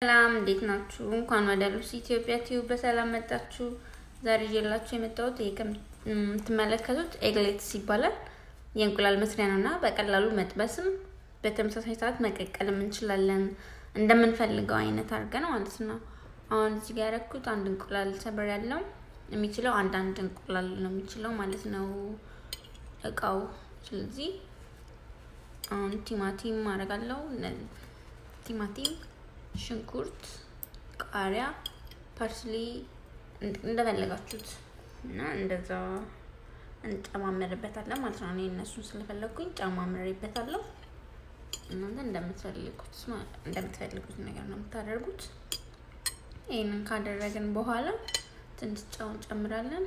ሰላም እንዴት ናችሁ? እንኳን ወደ ሉሲ ኢትዮጵያ ቲዩብ በሰላም መጣችሁ። ዛሬ ይዤላችሁ የመጣሁት የምትመለከቱት ኤግሌትስ ይባላል። የእንቁላል መስሪያ ነውና በቀላሉ መጥበስም በተመሳሳይ ሰዓት መቀቀልም እንችላለን እንደምንፈልገው አይነት አድርገን ማለት ነው። አሁን እዚህ ጋር ያደረኩት አንድ እንቁላል ሰበር ያለው የሚችለው አንድ እንቁላል ነው የሚችለው ማለት ነው እቃው። ስለዚህ አሁን ቲማቲም አደርጋለሁ። ቲማቲም፣ ሽንኩርት፣ ቃሪያ፣ ፓርስሊ እንደፈለጋችሁት እና እንደዛ እንጨማምርበታለን ማለት ነው። እኔ እነሱን ስለፈለኩኝ ጨማምሬበታለሁ። እናንተ እንደምትፈልጉት ነገር ነው የምታደርጉት። ይሄንን ካደረግን በኋላ ትንሽ ጨው እንጨምራለን።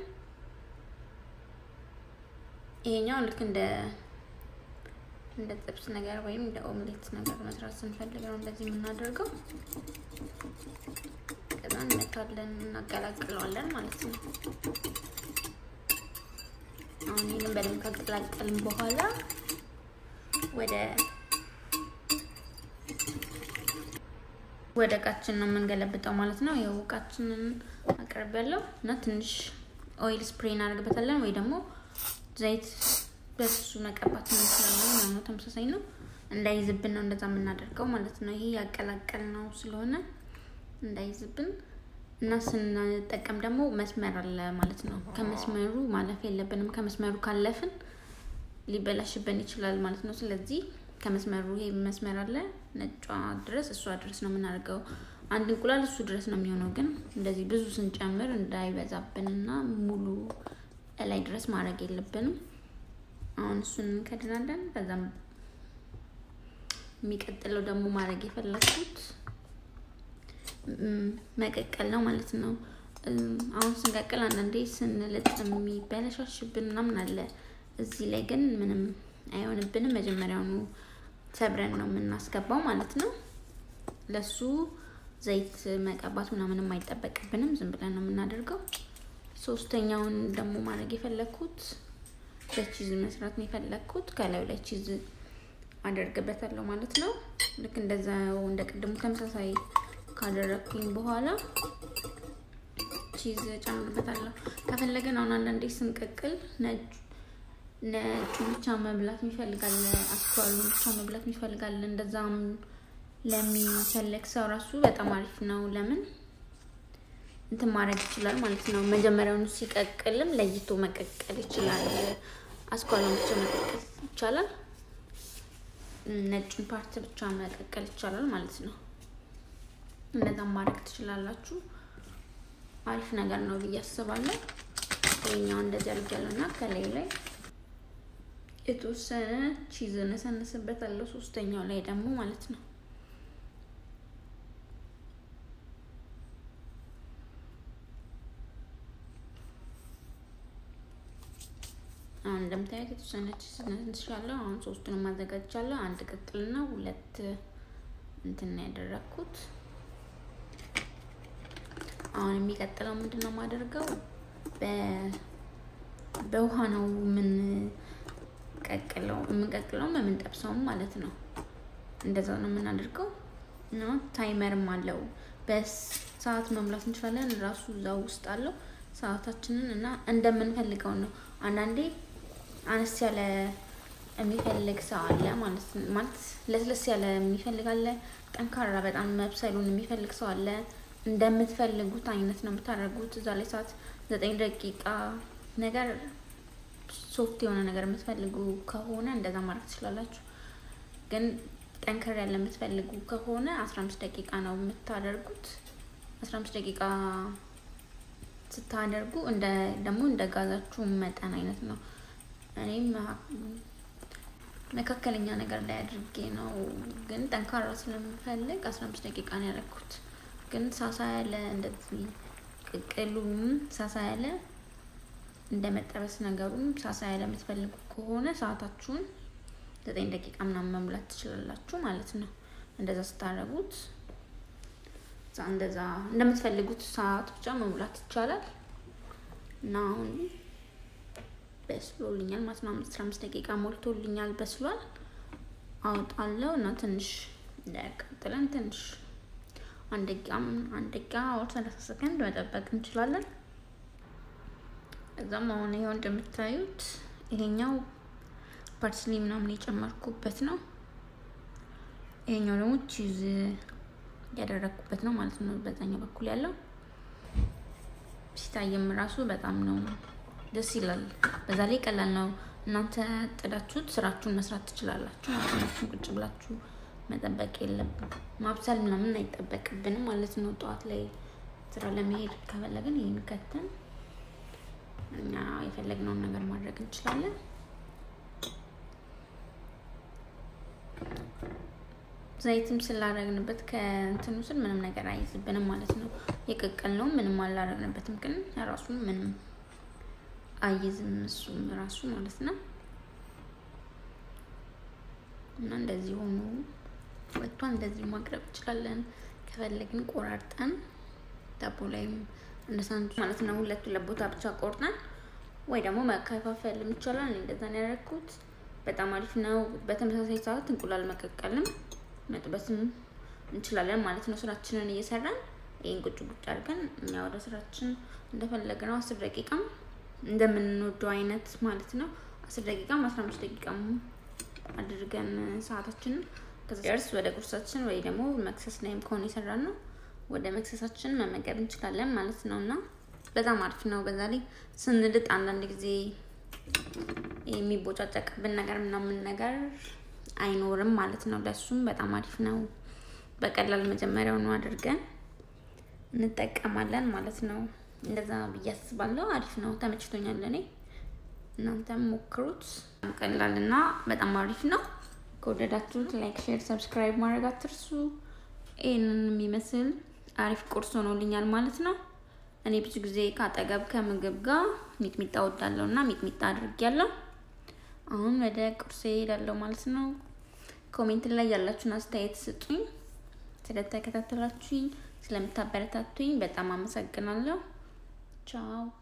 ይሄኛው ልክ እንደ ጥብስ ነገር ወይም እንደ ኦምሌት ነገር መስራት ስንፈልግ ነው እንደዚህ የምናደርገው። ከዛ እንመታለን እናቀላቅለዋለን ማለት ነው። አሁን ይሄንን በደንብ ካቀላቀልን በኋላ ወደ እቃችን ነው የምንገለብጠው ማለት ነው። ያው እቃችንን አቀርባለሁ እና ትንሽ ኦይል ስፕሬይ እናደርግበታለን ወይ ደግሞ ዘይት በሱ መቀባት እንችላለን ነው። ተመሳሳይ ነው እንዳይዝብን ነው እንደዛ የምናደርገው ማለት ነው። ይሄ ያቀላቀል ነው ስለሆነ እንዳይዝብን እና ስንጠቀም ደግሞ መስመር አለ ማለት ነው። ከመስመሩ ማለፍ የለብንም። ከመስመሩ ካለፍን ሊበላሽብን ይችላል ማለት ነው። ስለዚህ ከመስመሩ ይሄ መስመር አለ ነጯ ድረስ እሷ ድረስ ነው የምናደርገው። አንድ እንቁላል እሱ ድረስ ነው የሚሆነው። ግን እንደዚህ ብዙ ስንጨምር እንዳይበዛብንና ሙሉ ላይ ድረስ ማድረግ የለብንም። አሁን እሱን ከድናለን። በዛም የሚቀጥለው ደግሞ ማድረግ የፈለኩት መቀቀል ነው ማለት ነው። አሁን ስንቀቅል አንዳንዴ ስንልጥ የሚበላሽብን ምናምን አለ። እዚህ ላይ ግን ምንም አይሆንብንም። መጀመሪያውኑ ሰብረን ነው የምናስገባው ማለት ነው። ለሱ ዘይት መቀባት ምናምን አይጠበቅብንም። ዝም ብለን ነው የምናደርገው። ሶስተኛውን ደግሞ ማድረግ የፈለኩት በቺዝ መስራት ነው የፈለኩት። ከላዩ ላይ ቺዝ አደርግበታለሁ ማለት ነው። ልክ እንደዛው እንደቀደሙ ተመሳሳይ ካደረኩኝ በኋላ ቺዝ ጨምርበታለሁ። ከፈለገን አሁን አንዳንዴ ስንቀቅል ነጭ ብቻ መብላት የሚፈልጋል፣ አስኳሉ ብቻ መብላት የሚፈልጋል። እንደዛም ለሚፈልግ ሰው ራሱ በጣም አሪፍ ነው። ለምን እንትን ማድረግ ይችላል ማለት ነው። መጀመሪያውን ሲቀቅልም ለይቶ መቀቀል ይችላል። አስኳሉን ብቻ መቀቀል ይቻላል። ነጭን ፓርት ብቻ መቀቀል ይቻላል ማለት ነው። እንደዛ ማድረግ ትችላላችሁ። አሪፍ ነገር ነው ብዬ አስባለሁ። ይሄኛው እንደዚህ አድርጋለሁና ከላይ ላይ የተወሰነ ቺዝ ነሰንስበታለሁ። ሶስተኛው ላይ ደግሞ ማለት ነው አሁን እንደምታዩት የተወሰነ ቺዝ ነስንሻለሁ። አሁን ሶስቱንም አዘጋጅቻለሁ። አንድ ቅቅልና ሁለት እንትን ያደረኩት። አሁን የሚቀጥለው ምንድነው ማደርገው? በውሃ ነው የምንቀቅለው የምንጠብሰው ማለት ነው። እንደዛ ነው የምናደርገው። እና ታይመርም አለው። በሰዓት መሙላት እንችላለን። ራሱ እዛው ውስጥ አለው ሰዓታችንን እና እንደምንፈልገው ነው። አንዳንዴ አነስ ያለ የሚፈልግ ሰው አለ ማለት ለስለስ ያለ የሚፈልግ አለ። ጠንካራ በጣም መብሰሉን የሚፈልግ ሰው አለ። እንደምትፈልጉት አይነት ነው የምታደርጉት። እዛ ላይ ሰዓት 9 ደቂቃ ነገር ሶፍት የሆነ ነገር የምትፈልጉ ከሆነ እንደዛ ማድረግ ትችላላችሁ። ግን ጠንከር ያለ የምትፈልጉ ከሆነ 15 ደቂቃ ነው የምታደርጉት። 15 ደቂቃ ስታደርጉ እንደ ጋዛችሁ መጠን አይነት ነው። እኔም መካከለኛ ነገር ላይ አድርጌ ነው። ግን ጠንካራ ስለምፈልግ 15 ደቂቃ ነው ያደረኩት። ግን ሳሳ ያለ እንደዚህ ቅቅሉም ሳሳ ያለ እንደመጠበስ ነገሩም ሳሳ ያለ የምትፈልጉ ከሆነ ሰዓታችሁን 9 ደቂቃ ምናምን መሙላት ትችላላችሁ ማለት ነው። እንደዛ ስታደርጉት እንደዛ እንደምትፈልጉት ሰዓት ብቻ መሙላት ይቻላል። እና አሁን በስሎልኛል ማለት ነው። 15 ደቂቃ ሞልቶልኛል፣ በስሏል። አውጣለሁ እና ትንሽ እንዳያቃጥለን ትንሽ አንድ ደቂቃ or 30 ሰከንድ መጠበቅ እንችላለን። እዛም አሁን ይሄው እንደምታዩት ይሄኛው ፓርስሊ ምናምን የጨመርኩበት ነው። ይሄኛው ደግሞ ቺዝ ያደረኩበት ነው ማለት ነው። በዛኛው በኩል ያለው ሲታየም ራሱ በጣም ነው ደስ ይላል። በዛ ላይ ቀላል ነው። እናንተ ጥዳችሁት ስራችሁን መስራት ትችላላችሁ ማለት ነው። ቁጭ ብላችሁ መጠበቅ የለብንም። ማብሰል ምናምን አይጠበቅብንም ማለት ነው። ጧት ላይ ስራ ለመሄድ ከፈለግን ይሄን ከተን እኛ የፈለግነውን ነገር ማድረግ እንችላለን። ዘይትም ስላደረግንበት ከእንትኑ ስል ምንም ነገር አይዝብንም ማለት ነው። የቀቀልነው ምንም አላደረግንበትም ግን ራሱ ምንም አይዝም እሱም ራሱ ማለት ነው። እና እንደዚህ ሆኖ ወጥቷን እንደዚህ ማቅረብ እንችላለን። ከፈለግን ቆራርጠን ዳቦ ላይም እንደ ሳንዱች ማለት ነው። ሁለቱ ለቦታ ብቻ ቆርጠን ወይ ደግሞ መከፋፈል እንችላለን። እንደዛ ነው ያደረኩት። በጣም አሪፍ ነው። በተመሳሳይ ሰዓት እንቁላል መቀቀልም መጥበስም እንችላለን ማለት ነው። ስራችንን እየሰራን ይሄን ቁጭ አድርገን እኛ ወደ ስራችን እንደፈለግነው 10 ደቂቃም እንደምንወደው አይነት ማለት ነው 10 ደቂቃም 15 ደቂቃም አድርገን ሰዓታችንን ከዛስ ወደ ቁርሳችን ወይ ደግሞ መክሰስ ላይም ከሆነ ይሰራልነው ወደ መክሰሳችን መመገብ እንችላለን ማለት ነውና በጣም አሪፍ ነው። በዛ ላይ ስንልጥ አንዳንድ ጊዜ የሚቦጫጨቅብን ነገር ምናምን ነገር አይኖርም ማለት ነው። ለሱም በጣም አሪፍ ነው። በቀላል መጀመሪያው ነው አድርገን እንጠቀማለን ማለት ነው። እንደዛ ብያስባለሁ። አሪፍ ነው። ተመችቶኛል እኔ። እናንተም ሞክሩት። ቀላልና በጣም አሪፍ ነው። ከወደዳችሁት ላይክ፣ ሼር፣ ሰብስክራይብ ማድረግ አትርሱ። ይሄንን የሚመስል አሪፍ ቁርስ ሆኖልኛል ማለት ነው። እኔ ብዙ ጊዜ ካጠገብ ከምግብ ጋር ሚጥሚጣ ወዳለውና ሚጥሚጣ አድርጌያለሁ። አሁን ወደ ቁርሴ ሄዳለሁ ማለት ነው። ኮሜንት ላይ ያላችሁን አስተያየት ስጡኝ። ስለተከታተላችሁኝ ስለምታበረታቱኝ በጣም አመሰግናለሁ። ቻው